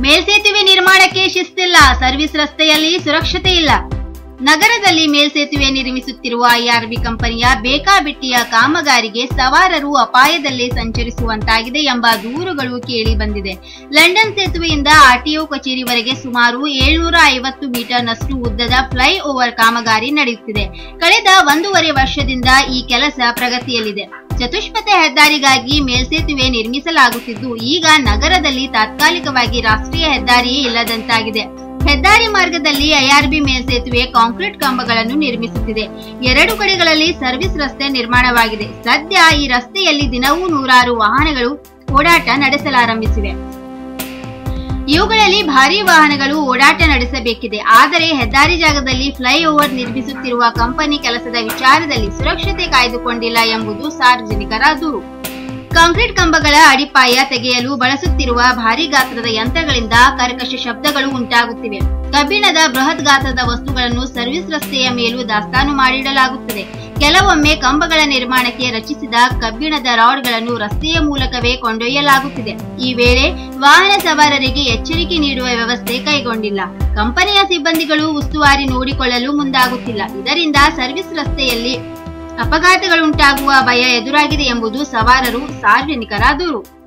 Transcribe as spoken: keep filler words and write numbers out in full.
ಮೇಲ್ಸೇತುವೆ ನಿರ್ಮಾಣಕ್ಕೆ ಶಿಸ್ತಿಲ್ಲ, ಸರ್ವಿಸ್ ರಸ್ತೆಯಲ್ಲಿ ಸುರಕ್ಷತೆ ಇಲ್ಲ. ನಗರದಲ್ಲಿ ಮೇಲ್ಸೇತುವೆ ನಿರ್ಮಿಸುತ್ತಿರುವ ಐಆರ್ಬಿ ಕಂಪನಿಯ ಬೇಕಾಬಿಟ್ಟಿಯ ಕಾಮಗಾರಿಗೆ ಸವಾರರು ಅಪಾಯದಲ್ಲೇ ಸಂಚರಿಸುವಂತಾಗಿದೆ ಎಂಬ ದೂರುಗಳು ಕೇಳಿ ಬಂದಿದೆ. ಲಂಡನ್ ಸೇತುವೆಯಿಂದ ಆರ್ಟಿಒ ಕಚೇರಿವರೆಗೆ ಸುಮಾರು ಏಳ್ನೂರ ಐವತ್ತು ಮೀಟರ್ನಷ್ಟು ಉದ್ದದ ಫ್ಲೈ ಓವರ್ ಕಾಮಗಾರಿ ನಡೆಯುತ್ತಿದೆ. ಕಳೆದ ಒಂದೂವರೆ ವರ್ಷದಿಂದ ಈ ಕೆಲಸ ಪ್ರಗತಿಯಲ್ಲಿದೆ. ಚತುಷ್ಪಥ ಹೆದ್ದಾರಿಗಾಗಿ ಮೇಲ್ಸೇತುವೆ ನಿರ್ಮಿಸಲಾಗುತ್ತಿದ್ದು, ಈಗ ನಗರದಲ್ಲಿ ತಾತ್ಕಾಲಿಕವಾಗಿ ರಾಷ್ಟ್ರೀಯ ಹೆದ್ದಾರಿಯೇ ಇಲ್ಲದಂತಾಗಿದೆ. ಹೆದ್ದಾರಿ ಮಾರ್ಗದಲ್ಲಿ ಐಆರ್ಬಿ ಮೇಲ್ಸೇತುವೆ ಕಾಂಕ್ರೀಟ್ ಕಂಬಗಳನ್ನು ನಿರ್ಮಿಸುತ್ತಿದೆ. ಎರಡು ಕಡೆಗಳಲ್ಲಿ ಸರ್ವಿಸ್ ರಸ್ತೆ ನಿರ್ಮಾಣವಾಗಿದೆ. ಸದ್ಯ ಈ ರಸ್ತೆಯಲ್ಲಿ ದಿನವೂ ನೂರಾರು ವಾಹನಗಳು ಓಡಾಟ ನಡೆಸಲಾರಂಭಿಸಿವೆ. ಇವುಗಳಲ್ಲಿ ಭಾರೀ ವಾಹನಗಳು ಓಡಾಟ ನಡೆಸಬೇಕಿದೆ. ಆದರೆ ಹೆದ್ದಾರಿ ಜಾಗದಲ್ಲಿ ಫ್ಲೈ ಓವರ್ ನಿರ್ಮಿಸುತ್ತಿರುವ ಕಂಪನಿ ಕೆಲಸದ ವಿಚಾರದಲ್ಲಿ ಸುರಕ್ಷತೆ ಕಾಯ್ದುಕೊಂಡಿಲ್ಲ ಎಂಬುದು ಸಾರ್ವಜನಿಕರ ದೂರು. ಕಾಂಕ್ರೀಟ್ ಕಂಬಗಳ ಅಡಿಪಾಯ ತೆಗೆಯಲು ಬಳಸುತ್ತಿರುವ ಭಾರಿ ಗಾತ್ರದ ಯಂತ್ರಗಳಿಂದ ಕರ್ಕಶ ಶಬ್ದಗಳು ಉಂಟಾಗುತ್ತಿವೆ. ಕಬ್ಬಿಣದ ಬೃಹತ್ ಗಾತ್ರದ ವಸ್ತುಗಳನ್ನು ಸರ್ವಿಸ್ ರಸ್ತೆಯ ಮೇಲೂ ದಾಸ್ತಾನು ಮಾಡಿಡಲಾಗುತ್ತದೆ. ಕೆಲವೊಮ್ಮೆ ಕಂಬಗಳ ನಿರ್ಮಾಣಕ್ಕೆ ರಚಿಸಿದ ಕಬ್ಬಿಣದ ರಾಡ್ಗಳನ್ನು ರಸ್ತೆಯ ಮೂಲಕವೇ ಕೊಂಡೊಯ್ಯಲಾಗುತ್ತಿದೆ. ಈ ವೇಳೆ ವಾಹನ ಸವಾರರಿಗೆ ಎಚ್ಚರಿಕೆ ನೀಡುವ ವ್ಯವಸ್ಥೆ ಕೈಗೊಂಡಿಲ್ಲ. ಕಂಪನಿಯ ಸಿಬ್ಬಂದಿಗಳು ಉಸ್ತುವಾರಿ ನೋಡಿಕೊಳ್ಳಲು ಮುಂದಾಗುತ್ತಿಲ್ಲ. ಇದರಿಂದ ಸರ್ವಿಸ್ ರಸ್ತೆಯಲ್ಲಿ ಅಪಘಾತಗಳುಂಟಾಗುವ ಭಯ ಎದುರಾಗಿದೆ ಎಂಬುದು ಸವಾರರು, ಸಾರ್ವಜನಿಕರ ದೂರು.